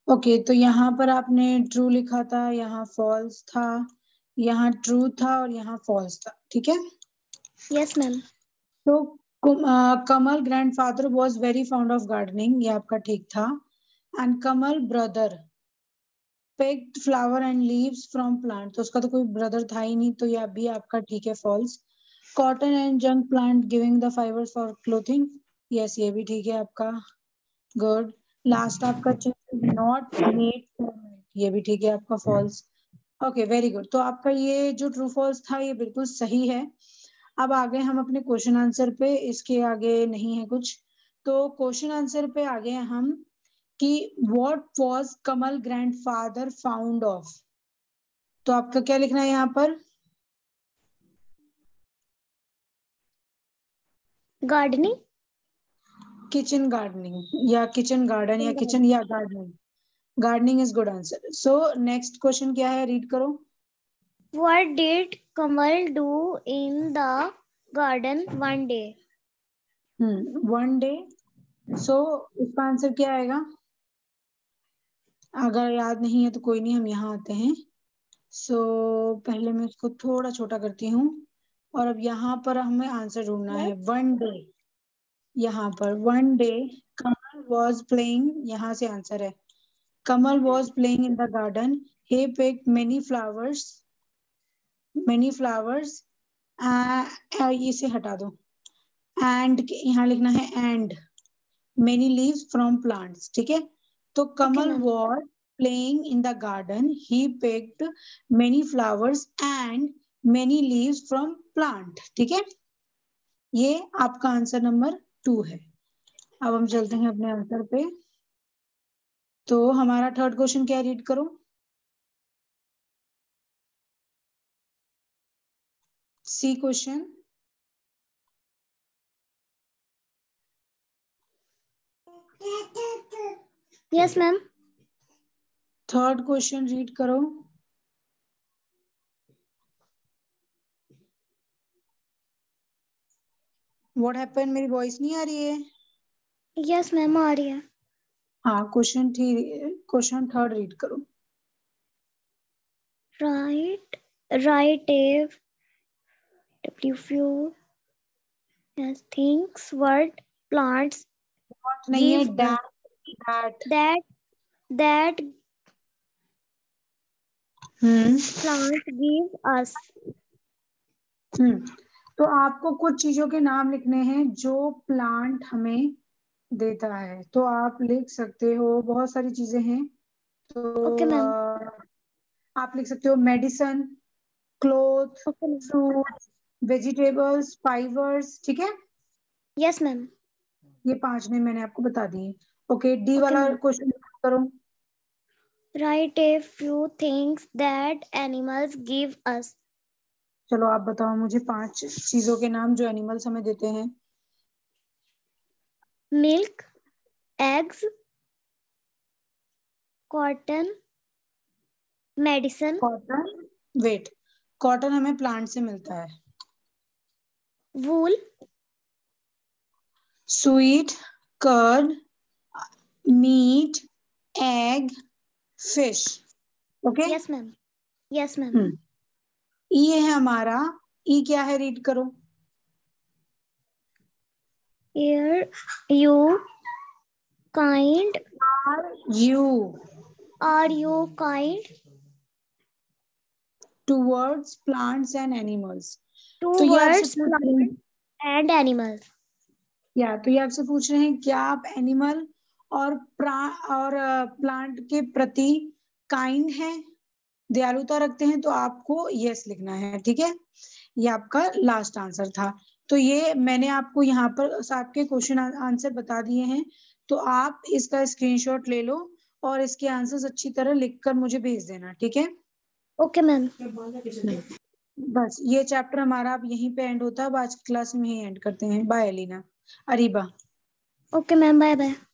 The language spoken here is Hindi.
ओके, तो यहाँ पर आपने ट्रू लिखा था, यहाँ फॉल्स था, यहाँ ट्रू था और यहाँ फॉल्स था, ठीक है। Yes ma'am. तो Kamal grandfather was very found of gardening, ये आपका ठीक था। And Kamal brother picked flower and leaves from plant, तो उसका तो कोई ब्रदर था ही नहीं, तो ये भी आपका ठीक है, false. Cotton and junk plant giving the fibres for clothing, yes ये भी ठीक है आपका, गुड। लास्ट आपका नॉट मेड, ये भी ठीक है आपका, फॉल्स। ओके वेरी गुड, तो आपका ये जो ट्रू फॉल्स था ये बिल्कुल सही है। अब आगे हम अपने क्वेश्चन आंसर पे, इसके आगे नहीं है कुछ, तो क्वेश्चन आंसर पे आगे हैं हम कि what was Kamal grandfather found of. तो आपका क्या लिखना है यहाँ पर? गार्डनिंग। किचन गार्डनिंग या किचन गार्डन या किचन या gardening, gardening is good answer. So next question क्या है, रीड करो। What did Kamal do in the garden one day? One day, so इसका आंसर क्या आएगा? अगर याद नहीं है तो कोई नहीं, हम यहाँ आते हैं। सो पहले मैं इसको थोड़ा छोटा करती हूँ, और अब यहाँ पर हमें आंसर ढूंढना है। वन डे, यहाँ पर one day Kamal was playing, यहाँ से आंसर है। Kamal was playing in the garden, he picked many flowers, इसे हटा दो, एंड यहाँ लिखना है and many leaves from plants, ठीक है। तो कमल ma'am. was playing in the garden, he picked many flowers and many leaves from plant, ठीक है। ये आपका आंसर नंबर 2 है। अब हम चलते हैं अपने आंसर पे। तो हमारा थर्ड क्वेश्चन क्या, रीड करो। C question. Yes ma'am. Third question read करो। व्हाट हैपन, मेरी वॉइस नहीं आ रही है? Yes ma'am, आ रही है। हाँ, क्वेश्चन थर्ड रीड करो। Write a few things what plants what नहीं है, give us that that plants give us। तो आपको कुछ चीजों के नाम लिखने हैं जो प्लांट हमें देता है, तो आप लिख सकते हो, बहुत सारी चीजें हैं। ओके तो मैम। आप लिख सकते हो medicine, cloth, okay ma'am. Fruit, vegetables, fibres, ठीक है। Yes ma'am. ये 5 ने मैंने आपको बता दिए। ओके, डी ओके वाला मैम। क्वेश्चन करो। Write a few things that animals give us। चलो आप बताओ मुझे 5 चीजों के नाम जो एनिमल्स हमें देते हैं। Milk, eggs, cotton, medicine, cotton, wheat, cotton हमें प्लांट से मिलता है। Wool, sweet, curd, meat, egg, fish, okay. Yes ma'am. Yes ma'am. ये है हमारा, ई क्या है, रीड करो। Here you kind, you are you kind towards plants and animals. तो ये आपसे towards पूछ रहे हैं, plants and animals। तो ये आपसे पूछ रहे हैं क्या आप एनिमल और प्लांट के प्रति काइंड हैं, दयालुता रखते हैं, तो आपको यस लिखना है, ठीक है। ये आपका लास्ट आंसर था। तो ये मैंने आपको यहाँ पर आपके क्वेश्चन आंसर बता दिए हैं, तो आप इसका स्क्रीनशॉट ले लो और इसके आंसर्स अच्छी तरह लिखकर मुझे भेज देना, ठीक है। Okay ma'am. बस ये चैप्टर हमारा अब यहीं पे एंड होता है, अब आज की क्लास में यहीं एंड करते हैं। Bye Alina, Ariba. Okay ma'am, bye bye.